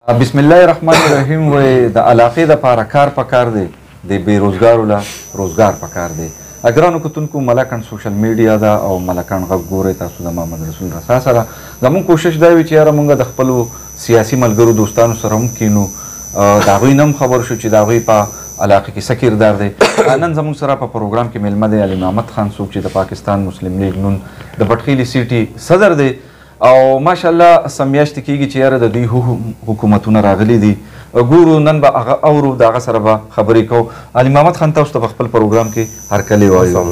بسم الله الرحمن الرحیم. و د علاقې دپاره کار پکار دی، د بېروزګارو له روزګار پکار دی. ګرانو کتونکو، ملکن سوشل میډیا ده او ملکن غږ ګورئ تاسو د محمد رسول رسا سره. زموږ کوشش دا وي چې یاره موږ د خپلو سیاسي ملګرو دوستانو سره هم کینو، د هغوی نه هم خبر شو چې د هغوی په علاقه کې څه کردار دی. نن زموږ سره په پروګرام کې میلمه دی علي محمد خان، څوک چې د پاکستان مسلم لیگ نون د بټخیلي سیټي صدر دی او ماشاءالله سم میاشتې کېږي چې یاره د دوی حکومتونه راغلي دي. ګورو نن به هغه اورو، د هغه سره به خبرې کوو. علي محمد خان، تاسو ته په خپل پروګرام کې هرکلی وایو.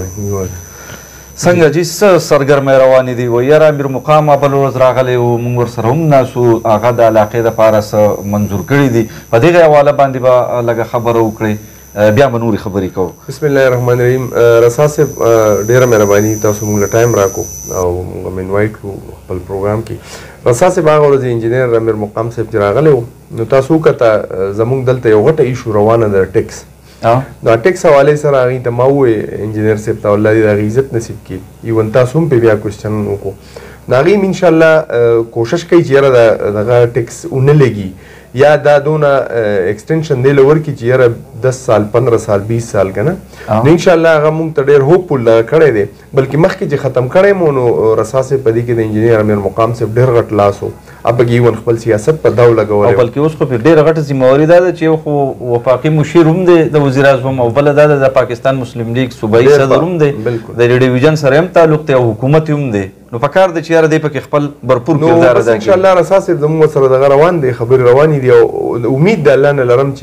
څنګه جي څه سرګرمۍ روانې دي؟ و یاره امیر مقام بل ورځ راغلی و، موږ ورسره هم ناسو، هغه د علاقې دپاره څه منظور کړي دي. په دغې حواله باندې به لږه خبره وکړئ، بیا به نورې خبرې کوو. بسم الله الرحمن الرحیم. رسا صاحب ډېره مهرباني، تاسو موږ له ټایم راکو او موږ هم انوایټ کړو خپل پروګرام کې. رسا صاحب هغه ورځ انجینر امیر مقام صاحب چې راغلی و، نو تاسو وکته زموږ دلته یو غټه ایشو روانه ده ټیکس. نو ټیکس حوالې سره هغوی ته ما وویې انجینر صاحب ته الله دې د هغې عزت نصیب کړي، ایون تاسو هم پرې بیا کوېسچن وکړو. نو هغوی هم انشاءالله کوشش کوي چې یاره دغه ټیکس ونه لګي یا دا دونه ایکسټینشن دی له ورکړي چې یاره 10 سال 15 سال 20 سال که نه. نو انشاءالله هغه موږ ته ډېر هوپفول کړی دی، بلکې مخکې چې ختم کړی مو نو رسا صاحب په دې کې د انجینر امیر مقام صاحب ډېر غټ لاس و. پکې ایون خپل سیاست په داو لګولی، بلکې اوس خو پرې ډېره غټه ذمهواري دا ده چې یو خو وفاقي مشیر هم دی د وزیر اعظم، او بله دا ده د پاکستان مسلم لیگ صوبایي صدر هم دی، د ډیویژن سره هم تعلق دی او حکومت هم دی. نو پکار دی چې یاره دی پکې خپل برپور کردار ادا کړي. انشاءالله رسا صاحب زموږ سره دغه روان دی، خبرې روانې دي او امید د الله نه لرم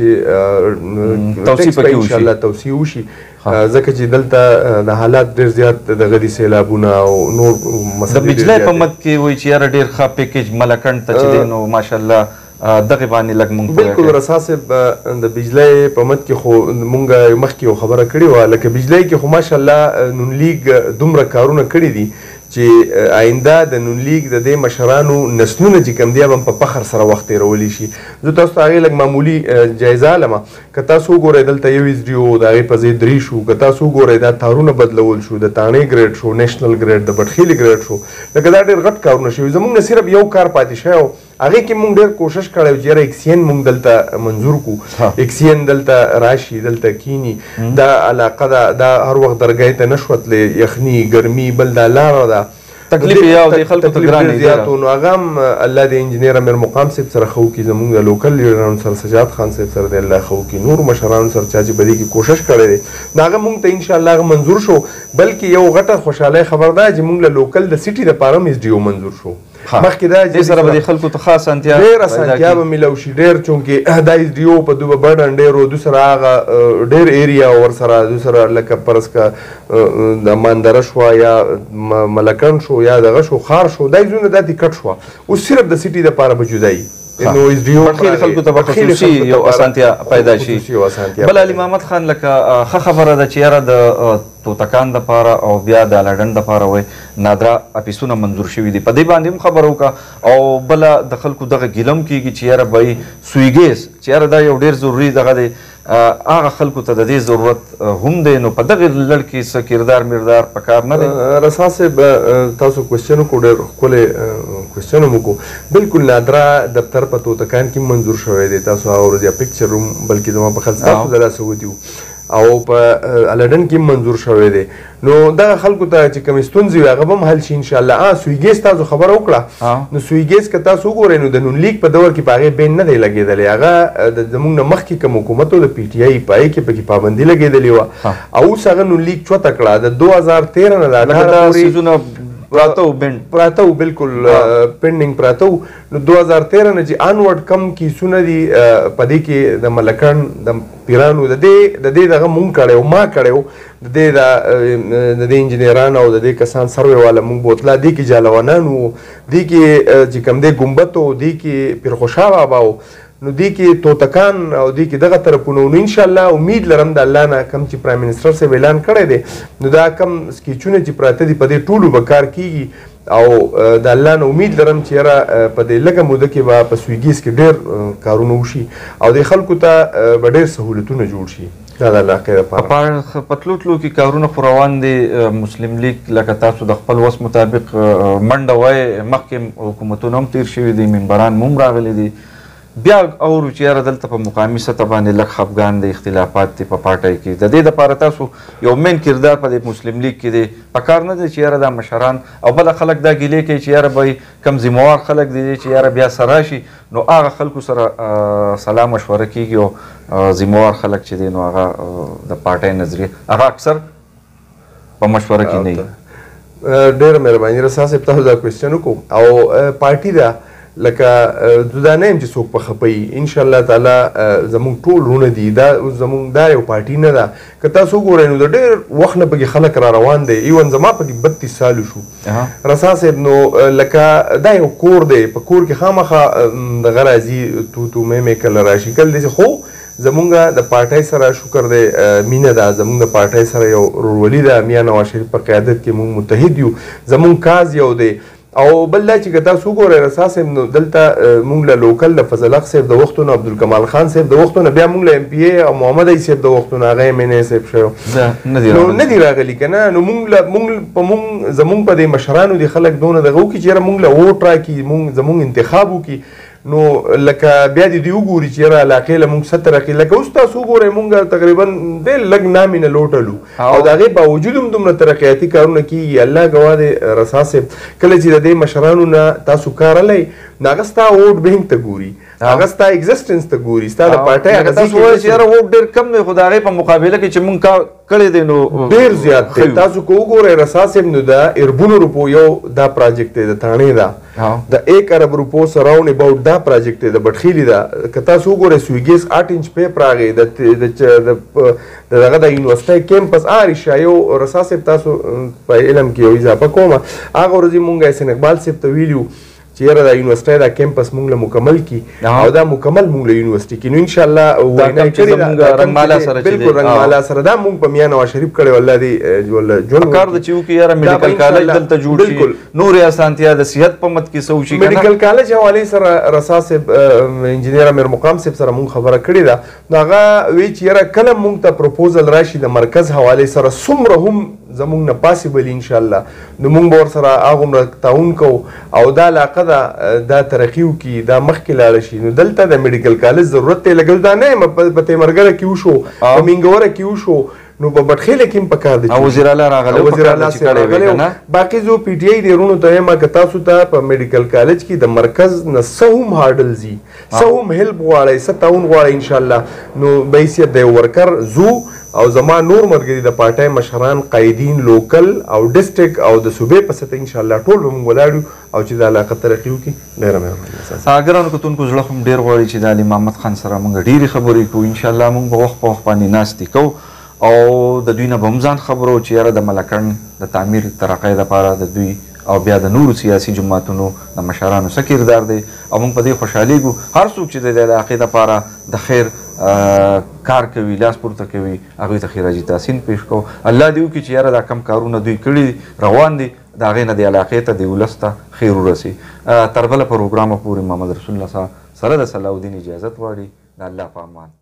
چې توصیه پکې وشي، انشاءالله توصیه وشي، ځکه چې دلته د حالات ډېر زیات دغه دي، سیلابونه او نور مسلې. د بجلی په مد کې وایي چې یاره ډېر ښه پیکیج ملکن ته چې دی، نو ماشاءالله دغې باندې لږ مونږ بالکل رسا صاحب د بجلی په مد کې خو مونږ مخکې یو خبره کړې وه، لکه بجلی کې خو ماشاءالله نون لیگ دومره کارونه کړي دي چې آینده د نون لیگ د دې مشرانو نسلونه چې کوم دي به هم په فخر سره وخت تېرولی شي. زه تاسو ته هغې لږ معمولي جایزه علمه. که تاسو وګورئ دلته یو SDO د هغې په ځای 3 شو، که تاسو وګورئ دا تارونه بدلول شو، د تاڼې ګریډ شو، نیشنل ګریډ، د بټخیلي ګریډ شو، لکه دا ډېر غټ کارونه شوي. زموږ نه صرف یو کار پاتې شوی و، هغې کې موږ ډېر کوشش کړی و چې یاره اکسین موږ دلته منظور کړو، اکسین دلته راشي، دلته کینی. دا علاقه ده، دا هر وخت درګۍ ته نه شوه تللی، یخني ګرمي، بل دا لاره ده، تکلیف یا د خلکو ته ګرانه زیات و. نو هغه هم الله د انجینر امیر مقام صاحب سره ښه وکړي، زموږ د لوکل لیډرانو سره سجاد خان صاحب سره د الله ښه وکړي، نورو مشرانو سره چا چې په دې کې کوشش کړی دی، نو هغه موږ ته انشاءالله هغه منظور شو. بلکې یو غټه خوشحالۍ خبر ده چې موږ له لوکل د سیټي دپاره هم SDO منظور شو. مخکې دا دې سره به د خلکو ته ښه اسانتیا ډېر اسانتیا به میلاو شي، ډېر چونکې دا SDO په دوی به برډن ډېر و، دوی سره هغه ډېر ایریا ورسره دوی سره لکه فرض که د ماندره شوه یا ملکن شو یا دغه شو ښار شو، دا ځایونه دا ټیکټ شوه. اوس صرف د سیټي دپاره به جدایي، نو SDO خلکو ته به خصوصي یو اسانتیا پیدا شي. بل علي محمد خان، لکه ښه خبره ده چې یاره د توتکان دپاره او بیا د لنډن دپاره وایي نادره اپیسونه منظور شوي دي، په دې باندې هم خبره وکړه. او بله د خلکو دغه ګیلم کېږي چې یاره به سوی ګیس، چې یاره دا یو ډېر ضروري دغه دی، هغه خلکو ته د دې ضرورت هم دی. نو په دغې لړ کې څه کردار مردار پکار نه دی؟ رسا صاحب تاسو کوېسچن وکړو، ډېر ښکلی کوېسچن هم وکړو. بالکل نادره دفتر په توتکان کې منظور شوی دی، تاسو هغه ورځ یا پکچر هم بلکې زما په خیال ستاسو د لاسه ودي او په لنډن کې منظور شوی دی. نو دغه خلکو ته چې کومې ستونزې وي هغه به هم حل شي انشاءالله. سوی ګیس تاسو خبره وکړه، نو سوی ګیس که تاسو وګورئ نو د نون لیگ په دور کې په هغې بین نه دی لګېدلی، هغه زموږ نه مخکې کوم حکومت و د PTI په هغې کې پکې پابندي لګېدلې وه، او اوس هغه نون لیگ چوته کړه. د 2013 نه د 18 پراته و، بالکل پینډینګ پراته و. نو 2013 نه چې آنورډ کم کیسونه دي په دې کې د ملکن د پیرانو د دې دغه مونږ کړی و، ما کړی و، د دې انجینران او د دې کسان سروې والا مونږ بوتله، دې کې جالوانان وو، دې کې چې کوم دی ګمبت و، دې کې پیرخوشا بابا و، نو دې کې توتکان او دې کې دغه طرفونه. نو انشاءالله امید لرم د الله نه کم چې پرایم منسټر صاحب اعلان کړی دی، نو دا کم سکیچونه چې پراته دي په دې ټولو به کار کېږي، او د الله نه امید لرم چې یاره په دې لږه موده کې به په سویګیز کې ډېر کارونه وشي او د خلکو ته به ډېر سهولتونه جوړ شي. دا د علاقې دپاره په تلو تلو کې کارونه خو روان دي. مسلم لیگ لکه تاسو د خپل وس مطابق منډه وایي، مخکې حکومتونه هم تېر شوي دي، منبران هم راغلي دي، بیا اورو چې یاره دلته په مقامي سطح باندې لږ خفګان دی، اختلافات دي په پارټۍ کې. د دې دپاره تاسو یو مین کردار په دې مسلم لیګ کې دی. پکار نه دی چې یاره دا مشران او بله خلک دا ګیلې کوي چې یاره به کم ذمهوار خلک دي چې یاره بیا سره راشي، نو هغه خلکو سره سلا مشوره کېږي او ذمهوار خلک چې دی نو هغه د پارټۍ نظریه هغه اکثر په مشوره کې نه وي. ډېره مهرباني رسا صاحب، تاسو دا کوېسچن وکړو او پارټي ده لکه دا نه یم چې څوک په خپوي. انشاءالله تعالی زمونږ ټول رونه دي، دا زمونږ دا یو پارټي نه ده. که تاسو وګورئ نو د ډېر وخت نه پکې خلک را روان دی. ایون زما پکې 32 سالو شو رسا صاحب. نو لکه دا یو کور دی، په کور کې خامخا دغه راځي تو مې کله راشي کله داسې. خو زمونږ د پارټۍ سره شکر دی مینه ده، زمونږ د پارټۍ سره یو ورورولي ده. میاں نواز شریف په قیادت کې مونږ متحد یو، زمونږ کاز یو دی. او بل دا چې که تاسو وګورئ رسا صاحب نو دلته مونږ له لوکل د فضل حق صاحب د وختونو، عبدالکمال خان صاحب د وختونو، بیا مونږ له ایم پی ای او محمد علی صاحب د وختونو هغه ایم ان ای صاحب شوی نو نه دي راغلي که نه. نو مونږ زمونږ په دې مشرانو دي خلک دونه دغه وکړي چې یاره مونږ له ووټ راکړي، زمونږ انتخاب وکړي. نو لکه بیا دې دوی وګوري چې یاره علاقې له مونږ ست راکړي. لکه اوس تاسو وګورئ مونږ تقریبا ډېر لږ نامې نه لوټلو او د هغې باوجود هم دومره ترقیاتي کارونه کېږي. الله ګواه دی رسا صاحب، کله چې د دې مشرانو نه تاسو کار الی نو هغه ستا ووټ بینک ته ګوري، هغه ستا ایگزسټنس ته ګوري، ستا د پارټۍ هغه تاسو وایئ چې یاره ووټ ډېر کم دی، خو د هغې په مقابله کې چې مونږ کار کړی دی نو ډېر زیات دی. تاسو که وګورئ رسا صاحب نو د اربونو روپو یو دا پراجیکټ دی، د تاڼې ده د 1 ارب روپو سراؤنډ اباؤټ دا پراجیکټ دی، د بټخیلي ده. که تاسو وګورئ سویګیس 8 انچ پیپ راغی دغه د یونیورسټۍ کیمپس آریشا یو رسا صاحب. تاسو په علم کې یو اضافه کومه، هغه ورځې مونږ حسین اقبال صاحب ته ویلي چې یاره دا یونیورسټۍ دا کیمپس مونږ له مکمل کی او دا مکمل مونږ له یونیورسټۍ کی. نو انشاءالله وینا کړې ده رنګمالا سره، بالکل رنګمالا سره دا مونږ په میاں نواز شریف کړی. والله دې ژوند کار د چې وکړي یاره میډیکل کالج دلته جوړ شي، نورې اسانتیا د صحت په مد کې څه وشي. میډیکل کالج حوالې سره رسا صاحب انجینیر امیر مقام صاحب سره مونږ خبره کړې ده. نو هغه وایي چې یاره کله مونږ ته پروپوزل راشي د مرکز حوالې سره څومره هم زمونږ نه پاسبل انشاءالله نو مونږ به ورسره هغومره تعاون کوو او دا علاقه ده دا ترقي وکړي، دا مخکې لاړه شي. نو دلته د میډیکل کالج ضرورت دی. لکه دا نه یم په تیمرګره کې وشو، په مینګوره کې وشو، نو په بټخیله کې هم پکار دی. وزیر اعلی راغلی، وزیر اعلی صاحب راغلی. باقي زه پی ټی آی دې رونو ته یم که تاسو ته په میډیکل کالج کې د مرکز نه څه هم هارډلز وي، څه هم هیلپ غواړئ، څه تعاون غواړئ انشاءالله نو به حیثیت د یو ورکر زو او زما نور مرګري د پارټۍ مشران، قایدین، لوکل او ډسټرک او د صوبې په سطح انشاءالله ټول به مونږ ولاړ یو او چې د علاقه ترقي وکړي. ډېره مهرباني. ګرانو کتونکو زړه خو م ډېر غواړي چې د علي محمد خان سره مونږ ډېرې خبرې کوو. انشاءالله مونږ به وخت په وخت باندې ناستې کوو او د دوی نه به هم ځان خبرو چې یاره د ملکڼ د تعمیر ترقۍ دپاره د دوی او بیا د نورو سیاسي جماعتونو د مشرانو څه کردار دی او موږ په دې خوشحالیږو. هر څوک چې د علاقې دپاره د خیر کار کوي، لاس پورته کوي، هغوی ته خراجي تحسین پیش کوو. الله دې وکړي چې یاره دا کم کارونه دوی کړي روان دي د هغې نه د علاقې ته د ولس ته خیر ورسي. تر بله پروګرامه پورې محمد رسول الله سره د صلاح الدین اجازت غواړي. د الله په امان.